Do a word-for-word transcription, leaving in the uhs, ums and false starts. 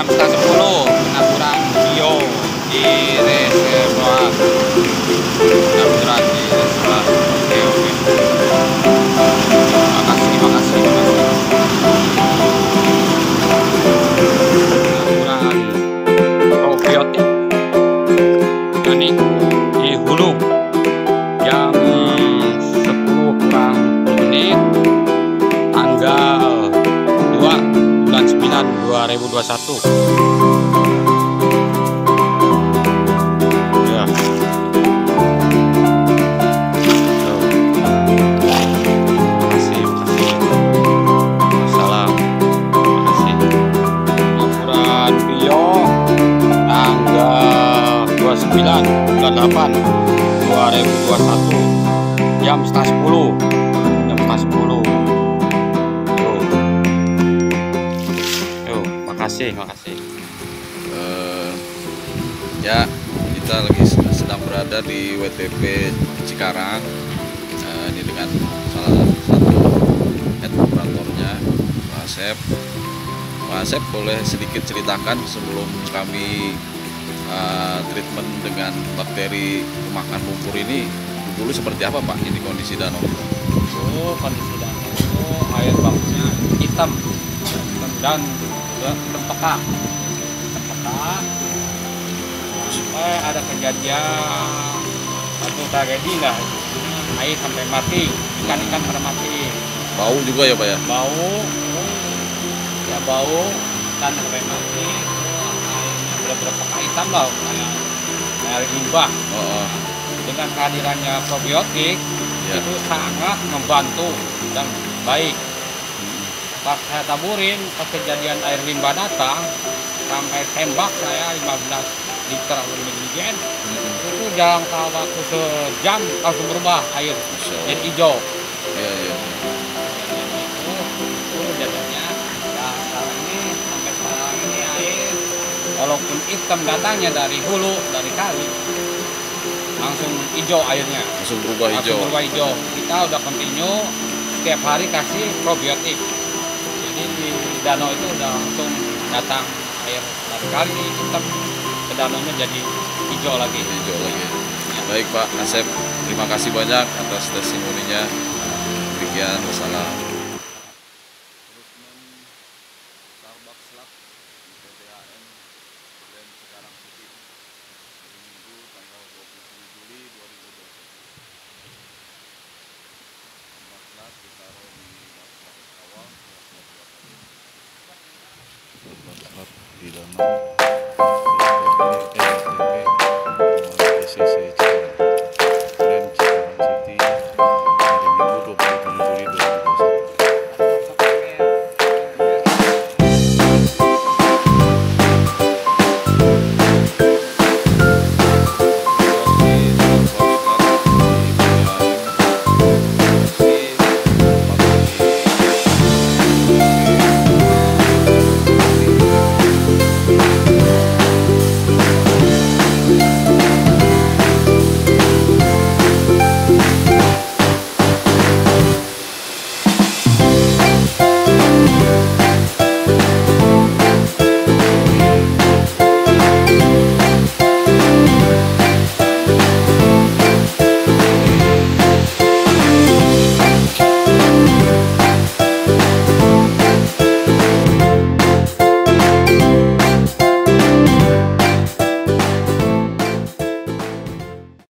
jam setengah sepuluh penaburan bio di reservoir. Penaburan di reservoir. Oke oke. Makasih makasih makasih. Penaburan probiotik. Ini di hulu jam sepuluh kurang sepuluh menit tanggal dua bulan sembilan dua ribu dua puluh satu. Ya. So. Makasih, makasih. Salam. Makasih. Laporan bio tanggal dua puluh sembilan bulan delapan dua ribu dua puluh satu jam setengah sepuluh. Jam setengah sepuluh. Makasih, makasih. Uh, ya, kita lagi sedang berada di W T P Cikarang. Uh, ini dengan salah satu head operatornya, Pak Asep. Pak Asep, boleh sedikit ceritakan sebelum kami uh, treatment dengan bakteri pemakan lumpur ini dulu seperti apa Pak? Ini kondisi danau. Oh, kondisi danau itu air bakunya hitam dan terpeka terpeka sampai ada kejadian satu tragedi lah, air sampai mati, ikan-ikan pada mati. Bau juga ya Pak ya? Bau ya, bau dan sampai mati. Airnya benar-benar peka hitam lah, kayak air limbah. Oh, oh. Dengan kehadirannya probiotik ya, itu sangat membantu dan baik. Pas saya taburin, pas kejadian air limbah datang, sampai tembak saya lima belas liter miligen, hmm. itu dalam waktu sejam langsung berubah air, jadi hijau. Iya, iya. Itu, itu jadinya, ya sekarang ini, sampai sekarang ini air, walaupun hitam datangnya dari hulu, dari kali, langsung hijau airnya. Langsung berubah hijau. Langsung berubah hijau. Kita udah continue, setiap hari kasih probiotik. Jadi di danau itu udah langsung datang air dari kali hitam ke danaunya jadi hijau lagi. Hijau lagi. Ya. Baik Pak Asep, terima kasih banyak atas testimoninya. Demikian, wassalam. Di dalam